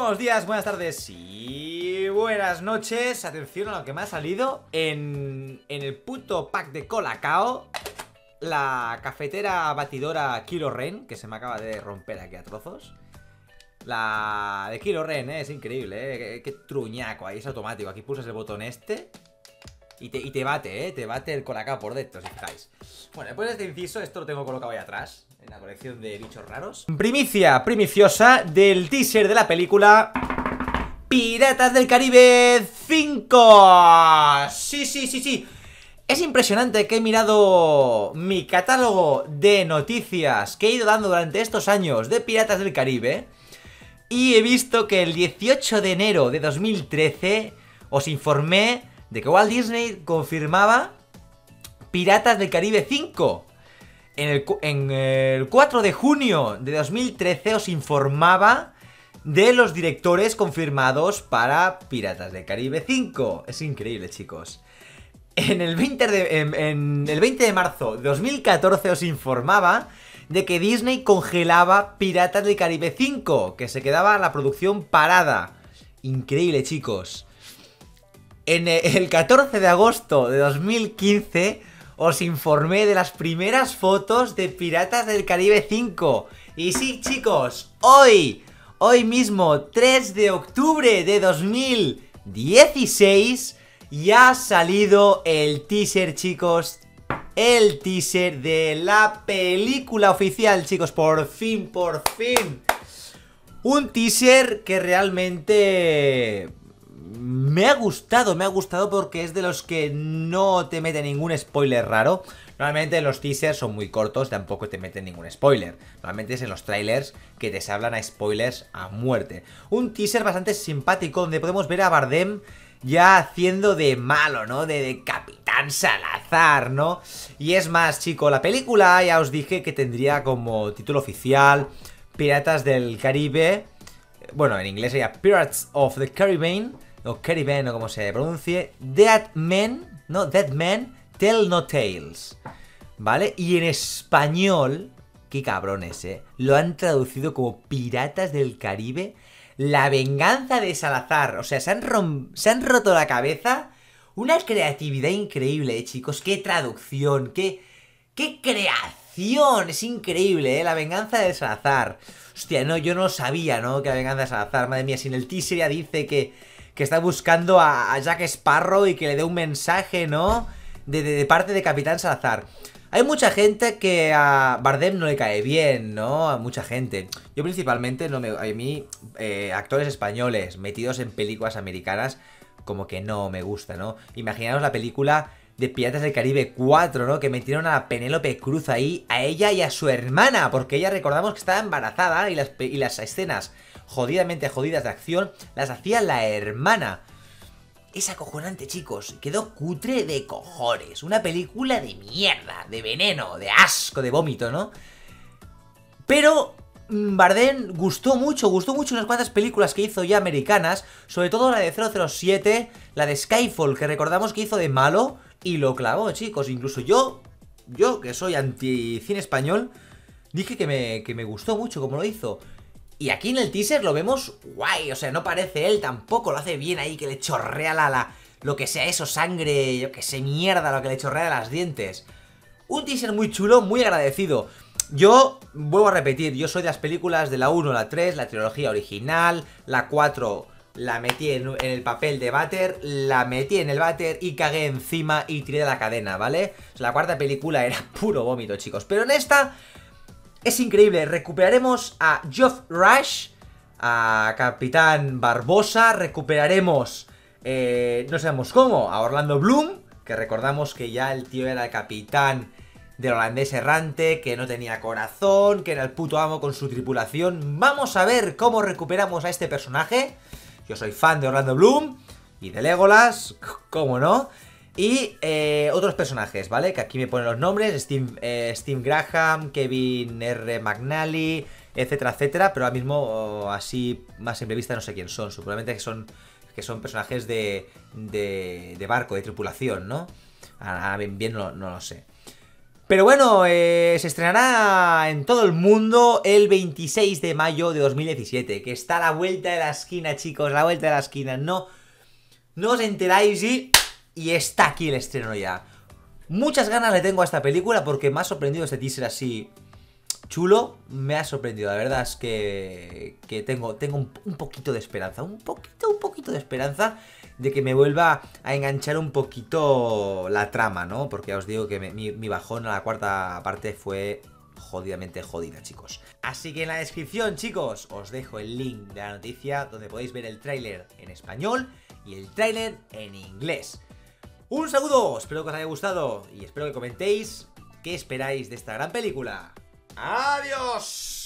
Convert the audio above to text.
Buenos días, buenas tardes y buenas noches. Atención a lo que me ha salido en el puto pack de Colacao. La cafetera batidora Kylo Ren, que se me acaba de romper aquí a trozos. La de Kylo Ren, es increíble, qué truñaco, ahí es automático. Aquí pulsas el botón este y te bate, te bate el Colacao por dentro, si fijáis. Bueno, después de este inciso, esto lo tengo colocado ahí atrás, en la colección de bichos raros. Primicia primiciosa del teaser de la película Piratas del Caribe 5. Sí. Es impresionante que he mirado mi catálogo de noticias que he ido dando durante estos años de Piratas del Caribe y he visto que el 18 de enero de 2013 os informé de que Walt Disney confirmaba Piratas del Caribe 5. En el 4 de junio de 2013 os informaba de los directores confirmados para Piratas del Caribe 5. Es increíble, chicos. En el 20 de marzo de 2014 os informaba de que Disney congelaba Piratas del Caribe 5, que se quedaba la producción parada. Increíble, chicos. En el 14 de agosto de 2015 os informé de las primeras fotos de Piratas del Caribe 5. Y sí, chicos, hoy mismo, 3 de octubre de 2016, ya ha salido el teaser, chicos. El teaser de la película oficial, chicos, por fin. Un teaser que realmente me ha gustado porque es de los que no te mete ningún spoiler raro. Normalmente los teasers son muy cortos, tampoco te meten ningún spoiler. Normalmente es en los trailers que te se hablan a spoilers a muerte. Un teaser bastante simpático donde podemos ver a Bardem ya haciendo de malo, ¿no? De Capitán Salazar, ¿no? Y es más, chicos, la película ya os dije que tendría como título oficial Piratas del Caribe. Bueno, en inglés sería Pirates of the Caribbean, o Caribbean, o como se pronuncie. Dead Men, ¿no? Dead Men Tell No Tales, ¿vale? Y en español, qué cabrones, lo han traducido como Piratas del Caribe, La Venganza de Salazar. O sea, se han roto la cabeza. Una creatividad increíble, chicos. Qué traducción, qué creación. Es increíble, La Venganza de Salazar. Hostia, no, yo no sabía, ¿no? Que La Venganza de Salazar, madre mía, si en el teaser ya dice que está buscando a Jack Sparrow y que le dé un mensaje, ¿no? De parte de Capitán Salazar. Hay mucha gente que a Bardem no le cae bien, ¿no? A mucha gente. Yo principalmente, a mí, actores españoles metidos en películas americanas, como que no me gusta, ¿no? Imaginaos la película de Piratas del Caribe 4, ¿no? Que metieron a Penélope Cruz ahí, a ella y a su hermana, porque ella, recordamos que estaba embarazada y las escenas jodidamente jodidas de acción las hacía la hermana. Es acojonante, chicos. Quedó cutre de cojones. Una película de mierda, de veneno, de asco, de vómito, ¿no? Pero Bardem gustó mucho unas cuantas películas que hizo ya americanas. Sobre todo la de 007, la de Skyfall, que recordamos que hizo de malo y lo clavó, chicos. Incluso yo que soy anti-cine español, dije que me gustó mucho como lo hizo. Y aquí en el teaser lo vemos guay, o sea, no parece él tampoco, lo hace bien ahí, que le chorrea lo que sea eso, sangre, yo que sé, mierda, lo que le chorrea de las dientes. Un teaser muy chulo, muy agradecido. Yo, vuelvo a repetir, yo soy de las películas de la 1, la 3, la trilogía original, la 4 la metí en el papel de váter, la metí en el váter y cagué encima y tiré de la cadena, ¿vale? O sea, la cuarta película era puro vómito, chicos, pero en esta es increíble. Recuperaremos a Geoff Rush, a Capitán Barbosa, recuperaremos, no sabemos cómo, a Orlando Bloom, que recordamos que ya el tío era el capitán del holandés errante, que no tenía corazón, que era el puto amo con su tripulación. Vamos a ver cómo recuperamos a este personaje. Yo soy fan de Orlando Bloom y de Legolas, cómo no. Y otros personajes, ¿vale? Que aquí me ponen los nombres, Steve Graham, Kevin R. McNally, etcétera, etcétera. Pero ahora mismo, así, más simple vista, no sé quién son. Seguramente que son personajes de barco, de tripulación, ¿no? Ahora bien no lo sé. Pero bueno, se estrenará en todo el mundo el 26 de mayo de 2017, que está a la vuelta de la esquina, chicos, a la vuelta de la esquina. No os enteráis y está aquí el estreno ya. Muchas ganas le tengo a esta película porque me ha sorprendido este teaser así chulo. Me ha sorprendido, la verdad es que tengo un poquito de esperanza, un poquito de esperanza de que me vuelva a enganchar un poquito la trama, ¿no? Porque ya os digo que mi bajón a la cuarta parte fue jodidamente jodida, chicos. Así que en la descripción, chicos, os dejo el link de la noticia donde podéis ver el tráiler en español y el tráiler en inglés. Un saludo, espero que os haya gustado y espero que comentéis qué esperáis de esta gran película. ¡Adiós!